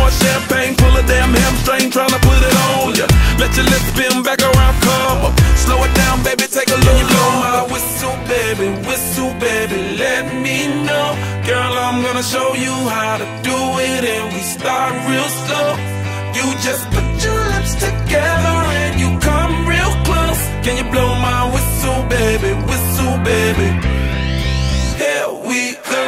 more champagne, pull a damn hamstring, tryna put it on ya. Let your lips spin back around, come up. Slow it down, baby, take a look. Blow my whistle, baby, let me know. Girl, I'm gonna show you how to do it, and we start real slow. You just put your lips together and you come real close. Can you blow my whistle, baby, here we go.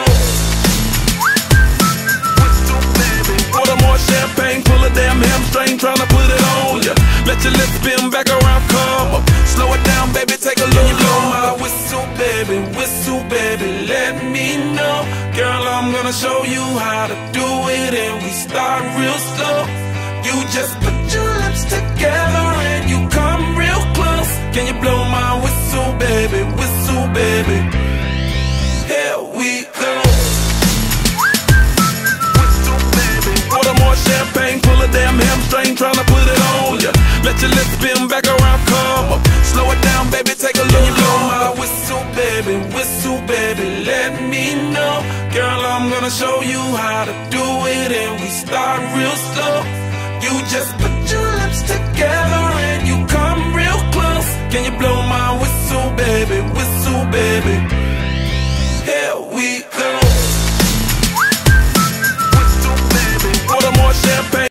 Whistle, baby. Order more champagne, pull a damn hamstring, tryna put it on ya. Let your lips spin back around, come up. Slow it down, baby, take a look. Can you blow my whistle, baby, let me know. Girl, I'm gonna show you how to do it, and we start real slow. You just put your lips together and you come real close. Can you blow my whistle, baby, here we go. Whistle, baby. Order more champagne, pull a damn hamstring, tryna put it on ya. Let your lips spin back around, come up. Slow it down, baby, take a look. Can you blow my whistle, baby, let me know. Girl, I'm gonna show you how to do it, and we start real slow. You just put your lips together and you come real close. Can you blow my whistle, baby,